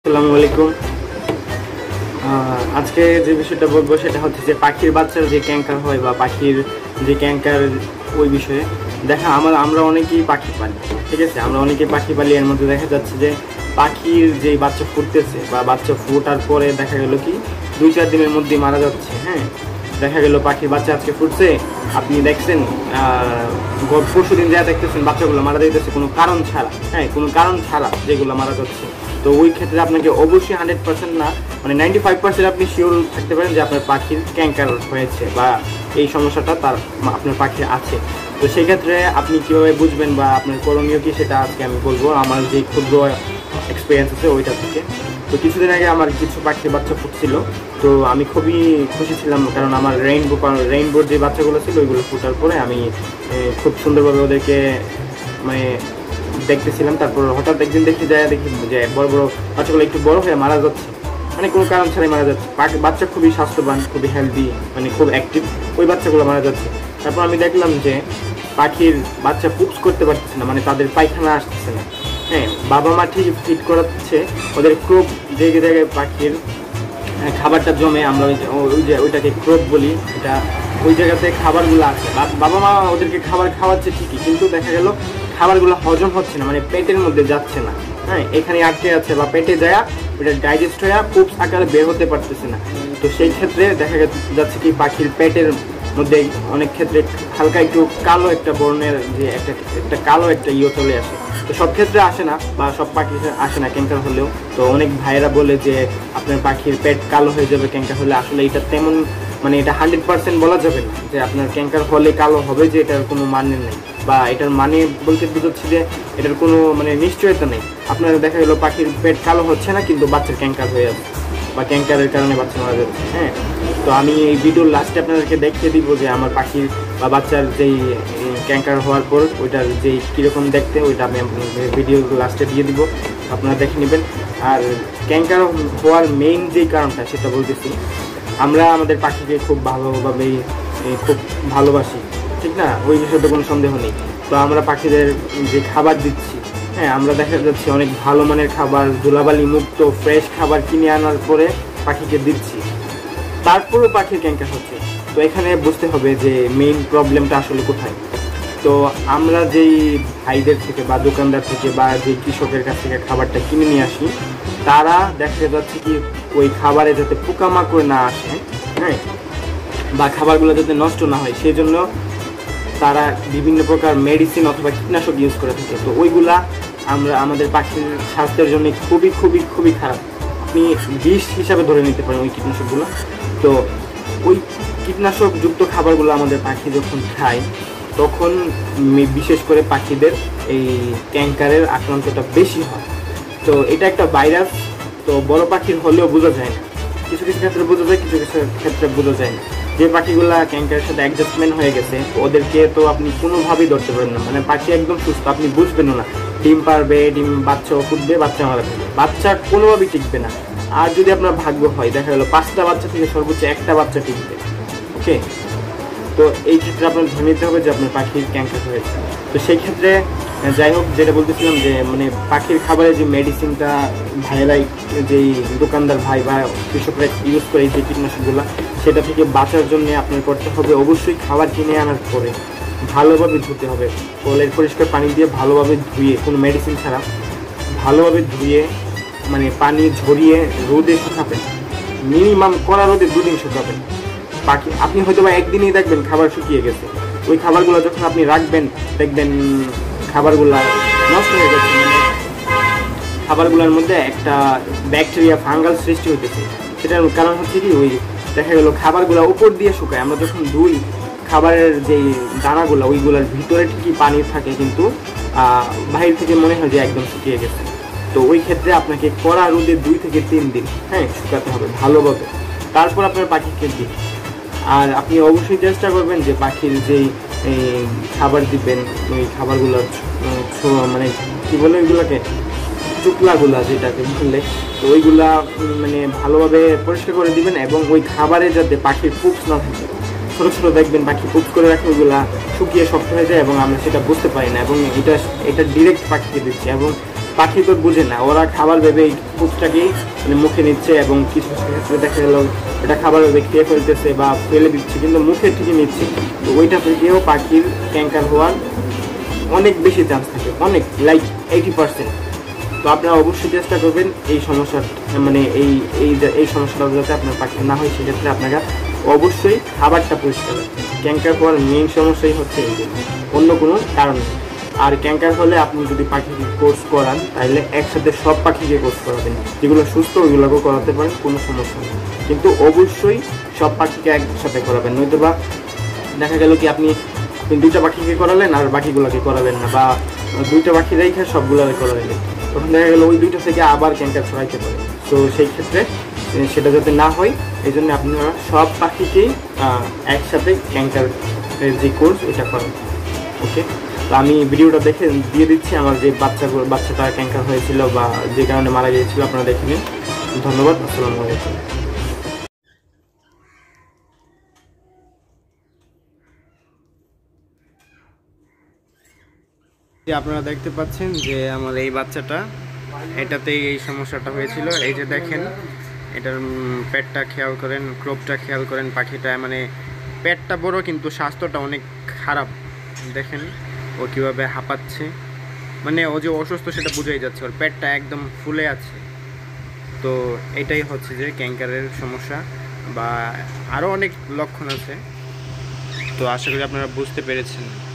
আসসালামু আলাইকুম। আজকে যে বিষয়টা বলবো সেটা হচ্ছে যে পাখির বাচ্চার যে ক্যাঙ্কার হয় বা পাখির যে ক্যাঙ্কার ওই বিষয়ে। আমরা অনেকেই পাখি পালি, ঠিক আছে, আমরা অনেকেই পাখি পালি। এর মধ্যে দেখা যাচ্ছে যে পাখির যে বাচ্চা ফুটতেছে বা বাচ্চা ফোটার পরে দেখা গেল কি 2-4 দিনের মধ্যেই মারা যাচ্ছে। হ্যাঁ, দেখা গেল পাখির বাচ্চা আজকে ফুটছে, আপনি দেখছেন পরশু দিন যা দেখতেছেন বাচ্চাগুলো মারা যাইতেছে কোনো কারণ ছাড়া। হ্যাঁ, কোনো কারণ ছাড়া যেগুলো মারা যাচ্ছে। তো ওই ক্ষেত্রে আপনাকে অবশ্যই 100% না, মানে 95% আপনি শিওর থাকতে পারেন যে আপনার পাখির ক্যাঙ্কার হয়েছে বা এই সমস্যাটা আপনার পাখির আছে। তো সেই ক্ষেত্রে আপনি কীভাবে বুঝবেন বা আপনার করণীয় কী সেটা আজকে আমি বলবো আমার যে ক্ষুদ্র এক্সপিরিয়েন্স আছে ওইটা থেকে। তো কিছুদিন আগে আমার কিছু পাখির বাচ্চা ফুটছিল, তো আমি খুবই খুশি ছিলাম, কারণ আমার রেইনবোর যে বাচ্চাগুলো ছিল ওইগুলো ফুটার পরে আমি খুব সুন্দরভাবে ওদেরকে মানে দেখতেছিলাম। তারপর হঠাৎ একদিন দেখি যে বড় বড় বাচ্চাগুলো একটু বড় হয়ে মারা যাচ্ছে, মানে কোনো কারণ ছাড়াই মারা যাচ্ছে। বাচ্চা খুবই স্বাস্থ্যবান, খুবই হেলদি, মানে খুব অ্যাক্টিভ, ওই বাচ্চাগুলো মারা যাচ্ছে। তারপর আমি দেখলাম যে পাখির বাচ্চা পুপস করতে পারতেছে না, মানে তাদের পায়খানা আসতেছে না। হ্যাঁ, বাবা মা ঠিক ফিট করাচ্ছে, ওদের ক্রোপ যে জায়গায় পাখির খাবারটা জমে, আমরা ওইটাকে ক্রোপ বলি, এটা ওই জায়গাতে খাবারগুলো আছে। বাবা মা ওদেরকে খাবার খাওয়াচ্ছে ঠিকই, কিন্তু দেখা গেল খাবারগুলো হজম হচ্ছে না, মানে পেটের মধ্যে যাচ্ছে না। হ্যাঁ, এখানে আটকে আছে বা পেটে যায়, ওটা ডাইজেস্ট হয়ে পুপস আকারে বের হতে পারতেছে না। তো সেই ক্ষেত্রে দেখা যাচ্ছে কি পাখির পেটের মধ্যে অনেক ক্ষেত্রে হালকা একটু কালো একটা বর্ণের যে একটা কালো একটা চলে আসে। তো সব ক্ষেত্রে আসে না বা সব পাখি আসে না ক্যাঙ্কার হলেও। তো অনেক ভাইয়েরা বলে যে আপনার পাখির পেট কালো হয়ে যাবে ক্যাঙ্কার হলে। আসলে এটা তেমন, মানে এটা 100% বলা যাবে না যে আপনার ক্যাঙ্কার হলে কালো হবে, যে এটার কোনো মানে নেই, বা এটার মানে বলতে বুঝাচ্ছি যে এটার কোনো মানে নিশ্চয়তা নেই। আপনার দেখা গেলো পাখির পেট কালো হচ্ছে না কিন্তু বাচ্চার ক্যাঙ্কার হয়ে যাচ্ছে বা ক্যাঙ্কারের কারণে বাচ্চা মারা যাচ্ছে। হ্যাঁ, তো আমি এই ভিডিওর লাস্টে আপনাদেরকে দেখিয়ে দিব যে আমার পাখির বা বাচ্চার যেই ক্যাঙ্কার হওয়ার পর ওইটার যেই কীরকম দেখতে, ওইটা আমি ভিডিওর লাস্টে দিয়ে দিব, আপনারা দেখে নেবেন। আর ক্যাঙ্কার হওয়ার মেইন যেই কারণটা সেটা বলতেছি, আমরা আমাদের পাখিকে খুব ভালোভাবেই খুব ভালোবাসি, ঠিক না? ওই বিষয়ে তো কোনো সন্দেহ নেই। তো আমরা পাখিদের যে খাবার দিচ্ছি, হ্যাঁ, আমরা দেখা যাচ্ছে অনেক ভালো মানের খাবার, ধুলাবালি মুক্ত ফ্রেশ খাবার কিনে আনার পরে পাখিকে দিচ্ছি, তারপরেও পাখির ক্যাঙ্কার হচ্ছে। তো এখানে বুঝতে হবে যে মেইন প্রবলেমটা আসলে কোথায়। তো আমরা যেই ভাইদের থেকে বা দোকানদার থেকে বা যে কৃষকের কাছ থেকে খাবারটা কিনে নিয়ে আসি, তারা দেখা যাচ্ছে কি ওই খাবারে যাতে পোকামাকড় না আসে, হ্যাঁ, বা খাবারগুলো যাতে নষ্ট না হয়, সেই জন্য তারা বিভিন্ন প্রকার মেডিসিন অথবা কীটনাশক ইউজ করে থাকে। তো ওইগুলা আমাদের পাখির স্বাস্থ্যের জন্য খুবই খুবই খুবই খারাপ। আপনি বিষ হিসাবে ধরে নিতে পারেন ওই কীটনাশকগুলো। তো ওই কীটনাশকযুক্ত খাবারগুলো আমাদের পাখি যখন খায় তখন বিশেষ করে পাখিদের এই ক্যাঙ্কারের আক্রান্তটা বেশি হয়। তো এটা একটা ভাইরাস, তো বড় পাখির হলেও বোঝা যায় না, কিছু কিছু ক্ষেত্রে বোঝা যায়, কিছু কিছু ক্ষেত্রে বোঝা যায় না। যে পাখিগুলা ক্যাঙ্কারের সাথে অ্যাডজাস্টমেন্ট হয়ে গেছে ওদেরকে তো আপনি কোনোভাবেই ধরতে পারবেন না, মানে পাখি একদম সুস্থ, আপনি বুঝবেনও না। ডিম পারবে, ডিম বাচ্চাও ফুটবে, বাচ্চা মারা যাবে, বাচ্চা কোনোভাবেই টিকবে না। আর যদি আপনার ভাগ্য হয় দেখা গেলো 5টা বাচ্চা থেকে সর্বোচ্চ একটা বাচ্চা টিকবে। ওকে, তো এই ক্ষেত্রে আপনার ধরে নিতে হবে যে আপনার পাখির ক্যাঙ্কার হয়েছে। তো সেই ক্ষেত্রে যাই হোক, যেটা বলতেছিলাম যে মানে পাখির খাবারে যে মেডিসিনটা ভাইয়েরাই, যেই দোকানদার ভাই বা কৃষকরা ইউজ করে এই যে কীটনাশকগুলো, সেটা থেকে বাঁচার জন্য আপনার করতে হবে অবশ্যই খাবার কিনে আনার পরে ভালোভাবে ধুতে হবে, কলের পরিষ্কার পানি দিয়ে ভালোভাবে ধুয়ে, কোনো মেডিসিন ছাড়া ভালোভাবে ধুয়ে, মানে পানি ঝরিয়ে রোদে শুকাবেন, মিনিমাম কড়া রোদে 2 দিন শুকাবেন। পাখি আপনি হয়তো বা একদিনই দেখবেন খাবার শুকিয়ে গেছে, ওই খাবারগুলো যখন আপনি রাখবেন দেখবেন খাবারগুলা নষ্ট হয়ে গেছে, মানে খাবারগুলোর মধ্যে একটা ব্যাকটেরিয়া ফাঙ্গাল সৃষ্টি হতেছে। সেটার কারণ হচ্ছে কি, ওই দেখা গেলো খাবারগুলো উপর দিয়ে শুকায়, আমরা যখন ধুই খাবারের যেই দানাগুলো ওইগুলোর ভিতরে ঠিকই পানি থাকে, কিন্তু বাহির থেকে মনে হয় যে একদম শুকিয়ে গেছে। তো ওই ক্ষেত্রে আপনাকে কড়া রোদে 2 থেকে 3 দিন, হ্যাঁ, শুকাতে হবে ভালোভাবে, তারপর আপনার পাখিকে দিন। আর আপনি অবশ্যই চেষ্টা করবেন যে পাখির যেই খাবার দিবেন ওই খাবারগুলো মানে কী বলে ওইগুলোকে, চুকলাগুলা যেটাকে বললে, তো ওইগুলা মানে ভালোভাবে পরিষ্কার করে দিবেন, এবং ওই খাবারে যাতে পাখির পুপস না থাকে। ছোটো ছোটো দেখবেন পাখি পুপস করে রাখে, ওইগুলা শুকিয়ে শক্ত হয়ে যায় এবং আমরা সেটা বুঝতে পারি না, এবং এটা ডিরেক্ট পাখিকে দিচ্ছি। এবং পাখি তো বুঝে না, ওরা খাবার ভেবে এই ফুডটাকেই মানে মুখে নিচ্ছে, এবং কিছু ক্ষেত্রে দেখা গেল এটা খাবার ভেবে খেয়ে ফেলতেছে বা ফেলে দিচ্ছে, কিন্তু মুখে ঠিকই নিচ্ছে। তো ওইটা থেকেও পাখির ক্যান্সার হওয়ার অনেক বেশি চান্স থাকে, অনেক লাইক 80%। তো আপনারা অবশ্যই চেষ্টা করবেন এই সমস্যা মানে এই সমস্যাটা যাতে আপনার পাখি না হয়, সেক্ষেত্রে আপনারা অবশ্যই খাবারটা পরিষ্কার রাখবেন। ক্যান্সার হওয়ার মেইন সমস্যাই হচ্ছে এই, অন্য কোনো কারণ নেই। আর ক্যান্সার হলে আপনি যদি পাখিকে কোর্স করান তাহলে একসাথে সব পাখিকে কোর্স করাবেন, যেগুলো সুস্থ ওইগুলোকেও করাতে পারেন, কোনো সমস্যা নেই। কিন্তু অবশ্যই সব পাখিকে একসাথে করাবেন, নয়তো বা দেখা গেল কি আপনি 2টা পাখিকে করালেন আর বাকিগুলোকে করাবেন না, বা 2টা পাখি রেখে সবগুলোকে করালেন, তখন দেখা গেলো ওই 2টা থেকে আবার ক্যান্সার ছড়াইতে পারে। তো সেই ক্ষেত্রে সেটা যাতে না হয় এই জন্য আপনারা সব পাখিকেই একসাথে ক্যান্সার যে কোর্স এটা করেন। ওকে, তো আমি ভিডিওটা দেখে দিয়ে দিচ্ছি আমার যে বাচ্চাটা ক্যান্সার হয়েছিল বা যে কারণে মারা গিয়েছিল, আপনারা দেখে নিন। ধন্যবাদ, আসসালামু আলাইকুম। আপনারা দেখতে পাচ্ছেন যে আমার এই বাচ্চাটা, এটাতেই এই সমস্যাটা হয়েছিল। এই যে দেখেন, এটার পেটটা খেয়াল করেন, ক্রোপটা খেয়াল করেন, পাখিটা মানে পেটটা বড় কিন্তু স্বাস্থ্যটা অনেক খারাপ। দেখেন ও কীভাবে হাঁপাচ্ছে, মানে ও যে অসুস্থ সেটা বোঝাই যাচ্ছে, ওর পেটটা একদম ফুলে আছে। তো এটাই হচ্ছে যে ক্যান্সারের সমস্যা, বা আরও অনেক লক্ষণ আছে। তো আশা করি আপনারা বুঝতে পেরেছেন।